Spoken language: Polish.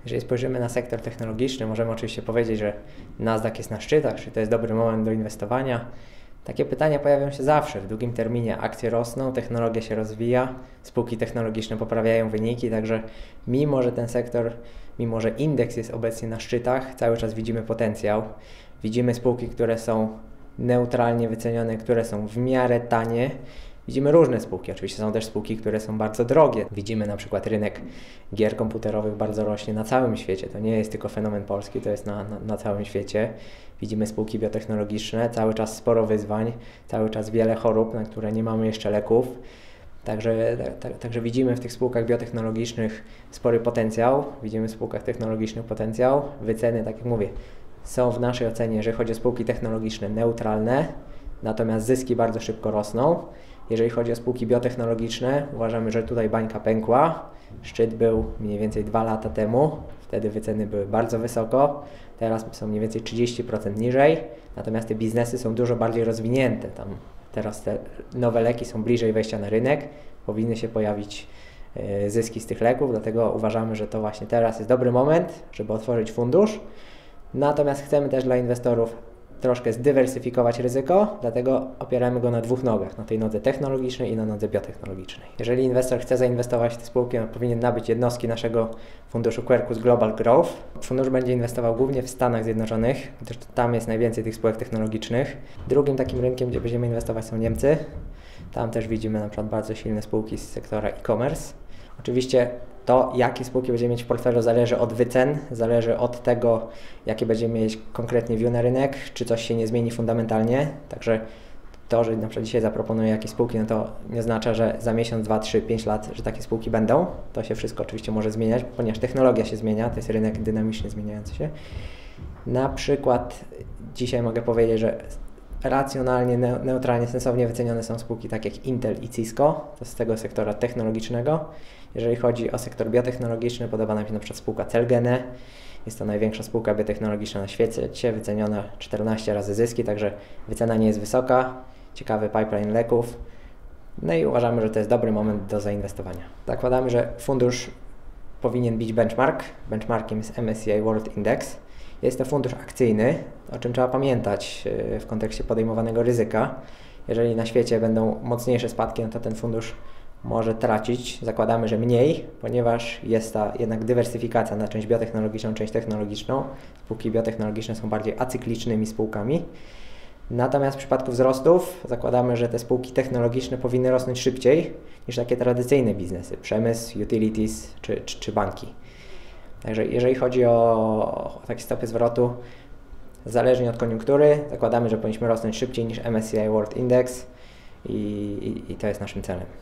Jeżeli spojrzymy na sektor technologiczny, możemy oczywiście powiedzieć, że Nasdaq jest na szczytach, czy to jest dobry moment do inwestowania. Takie pytania pojawiają się zawsze. W długim terminie akcje rosną, technologia się rozwija, spółki technologiczne poprawiają wyniki, także mimo, że ten sektor, mimo, że indeks jest obecnie na szczytach, cały czas widzimy potencjał. Widzimy spółki, które są neutralnie wycenione, które są w miarę tanie. Widzimy różne spółki, oczywiście są też spółki, które są bardzo drogie. Widzimy na przykład rynek gier komputerowych bardzo rośnie na całym świecie. To nie jest tylko fenomen polski, to jest na całym świecie. Widzimy spółki biotechnologiczne, cały czas sporo wyzwań, cały czas wiele chorób, na które nie mamy jeszcze leków. Także widzimy w tych spółkach biotechnologicznych spory potencjał, widzimy w spółkach technologicznych potencjał. Wyceny, tak jak mówię, są w naszej ocenie, jeżeli chodzi o spółki technologiczne, neutralne, natomiast zyski bardzo szybko rosną. Jeżeli chodzi o spółki biotechnologiczne, uważamy, że tutaj bańka pękła. Szczyt był mniej więcej 2 lata temu, wtedy wyceny były bardzo wysoko, teraz są mniej więcej 30% niżej, natomiast te biznesy są dużo bardziej rozwinięte. Teraz te nowe leki są bliżej wejścia na rynek, powinny się pojawić zyski z tych leków, dlatego uważamy, że to właśnie teraz jest dobry moment, żeby otworzyć fundusz. Natomiast chcemy też dla inwestorów troszkę zdywersyfikować ryzyko, dlatego opieramy go na 2 nogach, na tej nodze technologicznej i na nodze biotechnologicznej. Jeżeli inwestor chce zainwestować w te spółki, on powinien nabyć jednostki naszego funduszu Quercus Global Growth. Fundusz będzie inwestował głównie w Stanach Zjednoczonych, gdyż tam jest najwięcej tych spółek technologicznych. Drugim takim rynkiem, gdzie będziemy inwestować, są Niemcy. Tam też widzimy na przykład bardzo silne spółki z sektora e-commerce. Oczywiście to, jakie spółki będziemy mieć w portfelu, zależy od wycen, zależy od tego, jakie będziemy mieć konkretnie view na rynek, czy coś się nie zmieni fundamentalnie. Także to, że na przykład dzisiaj zaproponuję jakieś spółki, no to nie oznacza, że za miesiąc, 2, 3, 5 lat, że takie spółki będą. To się wszystko oczywiście może zmieniać, ponieważ technologia się zmienia, to jest rynek dynamicznie zmieniający się. Na przykład dzisiaj mogę powiedzieć, że racjonalnie, neutralnie, sensownie wycenione są spółki takie jak Intel i Cisco, to z tego sektora technologicznego. Jeżeli chodzi o sektor biotechnologiczny, podoba nam się na przykład spółka Celgene. Jest to największa spółka biotechnologiczna na świecie, wyceniona 14 razy zyski, także wycena nie jest wysoka. Ciekawy pipeline leków. No i uważamy, że to jest dobry moment do zainwestowania. Zakładamy, że fundusz powinien bić benchmark. Benchmarkiem jest MSCI World Index. Jest to fundusz akcyjny, o czym trzeba pamiętać w kontekście podejmowanego ryzyka. Jeżeli na świecie będą mocniejsze spadki, no to ten fundusz może tracić. Zakładamy, że mniej, ponieważ jest ta jednak dywersyfikacja na część biotechnologiczną, część technologiczną. Spółki biotechnologiczne są bardziej acyklicznymi spółkami. Natomiast w przypadku wzrostów zakładamy, że te spółki technologiczne powinny rosnąć szybciej niż takie tradycyjne biznesy, przemysł, utilities czy banki. Także jeżeli chodzi o takie stopy zwrotu, zależnie od koniunktury, zakładamy, że powinniśmy rosnąć szybciej niż MSCI World Index i to jest naszym celem.